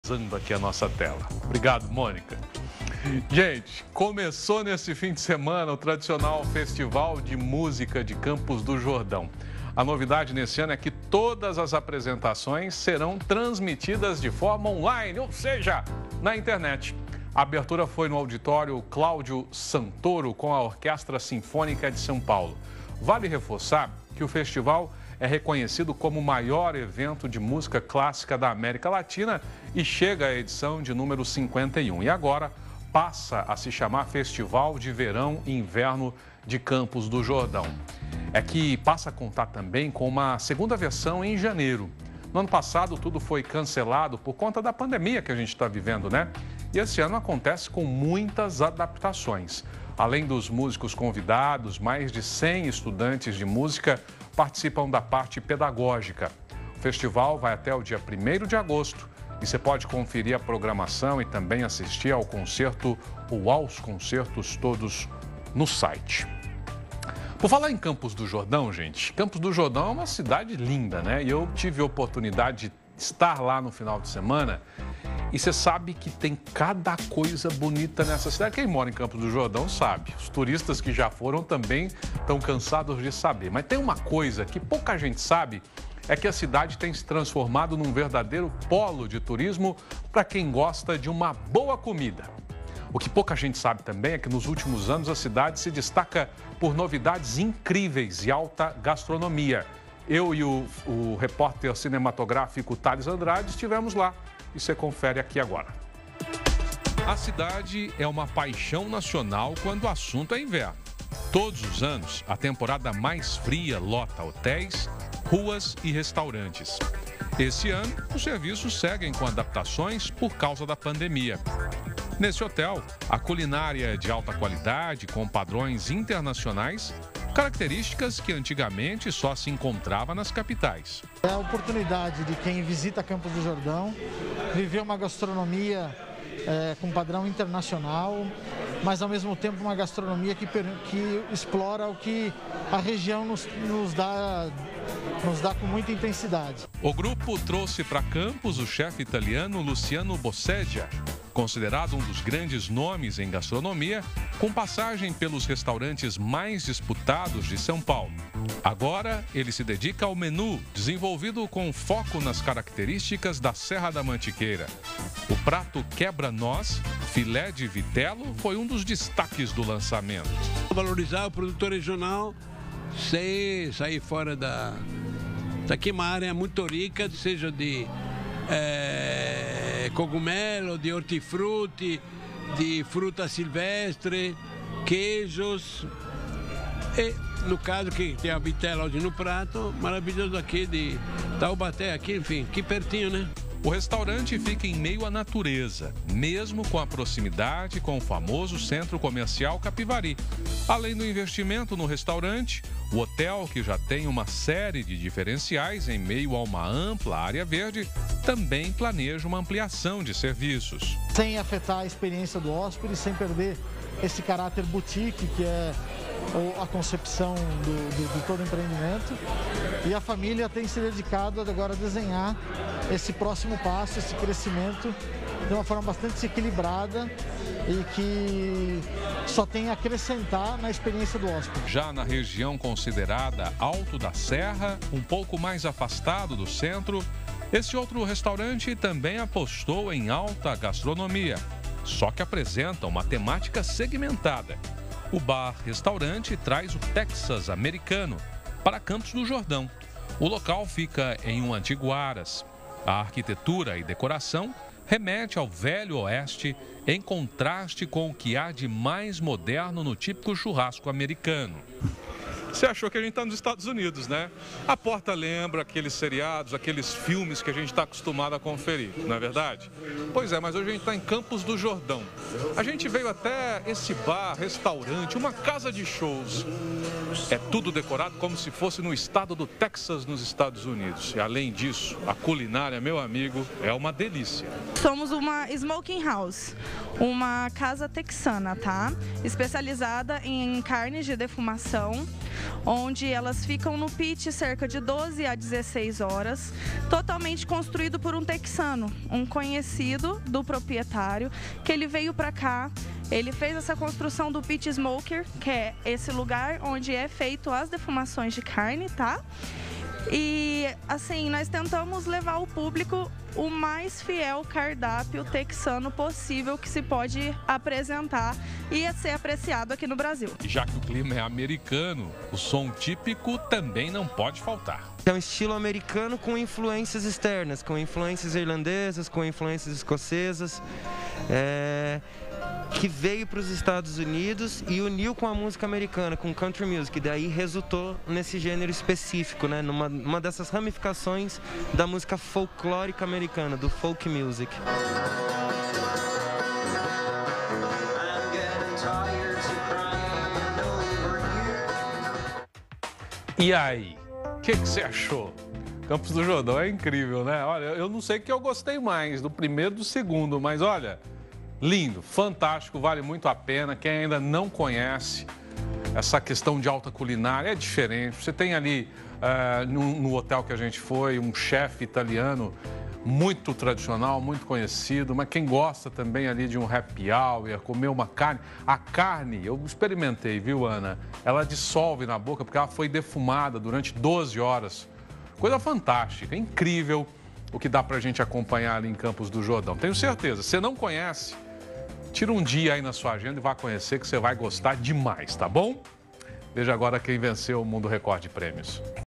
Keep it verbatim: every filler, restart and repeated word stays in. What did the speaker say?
Usando aqui a nossa tela. Obrigado, Mônica. Gente, começou nesse fim de semana o tradicional Festival de Música de Campos do Jordão. A novidade nesse ano é que todas as apresentações serão transmitidas de forma online, ou seja, na internet. A abertura foi no auditório Cláudio Santoro com a Orquestra Sinfônica de São Paulo. Vale reforçar que o festival é reconhecido como o maior evento de música clássica da América Latina e chega à edição de número cinquenta e um. E agora passa a se chamar Festival de Verão e Inverno de Campos do Jordão. É que passa a contar também com uma segunda versão em janeiro. No ano passado, tudo foi cancelado por conta da pandemia que a gente está vivendo, né? E esse ano acontece com muitas adaptações. Além dos músicos convidados, mais de cem estudantes de música participam da parte pedagógica. O festival vai até o dia primeiro de agosto e você pode conferir a programação e também assistir ao concerto ou aos concertos todos no site. Por falar em Campos do Jordão, gente, Campos do Jordão é uma cidade linda, né? E eu tive a oportunidade de estar lá no final de semana e você sabe que tem cada coisa bonita nessa cidade. Quem mora em Campos do Jordão sabe. Os turistas que já foram também estão cansados de saber. Mas tem uma coisa que pouca gente sabe, é que a cidade tem se transformado num verdadeiro polo de turismo para quem gosta de uma boa comida. O que pouca gente sabe também é que nos últimos anos a cidade se destaca por novidades incríveis e alta gastronomia. Eu e o, o repórter cinematográfico Thales Andrade estivemos lá e você confere aqui agora. A cidade é uma paixão nacional quando o assunto é inverno. Todos os anos, a temporada mais fria lota hotéis, ruas e restaurantes. Esse ano, os serviços seguem com adaptações por causa da pandemia. Nesse hotel, a culinária é de alta qualidade, com padrões internacionais, características que antigamente só se encontrava nas capitais. É a oportunidade de quem visita Campos do Jordão viver uma gastronomia é, com padrão internacional, mas ao mesmo tempo uma gastronomia que, que explora o que a região nos, nos, dá, nos dá com muita intensidade. O grupo trouxe para Campos o chefe italiano Luciano Bossedia, considerado um dos grandes nomes em gastronomia, com passagem pelos restaurantes mais disputados de São Paulo. Agora, ele se dedica ao menu, desenvolvido com foco nas características da Serra da Mantiqueira. O prato quebra-nós, filé de vitelo, foi um dos destaques do lançamento. Valorizar o produtor regional, sem sair fora da... Daqui é uma área muito rica, seja de... É, cogumelo, de hortifruti, de fruta silvestre, queijos e, no caso, que tem a vitela hoje no prato, maravilhoso aqui de Taubaté, aqui, enfim, aqui pertinho, né? O restaurante fica em meio à natureza, mesmo com a proximidade com o famoso centro comercial Capivari. Além do investimento no restaurante, o hotel, que já tem uma série de diferenciais em meio a uma ampla área verde, também planeja uma ampliação de serviços. Sem afetar a experiência do hóspede, sem perder esse caráter boutique, que é a concepção do, do, de todo empreendimento. E a família tem se dedicado agora a desenhar esse próximo passo, esse crescimento, de uma forma bastante equilibrada e que só tem a acrescentar na experiência do hóspede. Já na região considerada Alto da Serra, um pouco mais afastado do centro, esse outro restaurante também apostou em alta gastronomia, só que apresenta uma temática segmentada. O bar-restaurante traz o Texas americano para Campos do Jordão. O local fica em um antigo Aras. A arquitetura e decoração remete ao Velho Oeste, em contraste com o que há de mais moderno no típico churrasco americano. Você achou que a gente está nos Estados Unidos, né? A porta lembra aqueles seriados, aqueles filmes que a gente está acostumado a conferir, não é verdade? Pois é, mas hoje a gente está em Campos do Jordão. A gente veio até esse bar, restaurante, uma casa de shows. É tudo decorado como se fosse no estado do Texas, nos Estados Unidos. E além disso, a culinária, meu amigo, é uma delícia. Somos uma smoking house, uma casa texana, tá? Especializada em carnes de defumação. onde elas ficam no pit cerca de doze a dezesseis horas, totalmente construído por um texano, um conhecido do proprietário, que ele veio para cá. Ele fez essa construção do pit smoker, que é esse lugar onde é feito as defumações de carne, tá? E, assim, nós tentamos levar ao público o mais fiel cardápio texano possível que se pode apresentar e ser apreciado aqui no Brasil. E já que o clima é americano, o som típico também não pode faltar. É um estilo americano com influências externas, com influências irlandesas, com influências escocesas, é... que veio para os Estados Unidos e uniu com a música americana, com country music, e daí resultou nesse gênero específico, né? Numa, numa dessas ramificações da música folclórica americana, do folk music. E aí, o que, que você achou? Campos do Jordão é incrível, né? Olha, eu não sei o que eu gostei mais, do primeiro e do segundo, mas olha... lindo, fantástico, vale muito a pena. Quem ainda não conhece essa questão de alta culinária é diferente. Você tem ali, uh, no, no hotel que a gente foi, um chefe italiano muito tradicional, muito conhecido, mas quem gosta também ali de um happy hour, comer uma carne. A carne, eu experimentei, viu, Ana? Ela dissolve na boca porque ela foi defumada durante doze horas. Coisa fantástica, incrível o que dá pra gente acompanhar ali em Campos do Jordão. Tenho certeza, você não conhece... tira um dia aí na sua agenda e vá conhecer que você vai gostar demais, tá bom? Veja agora quem venceu o Mundo Record de Prêmios.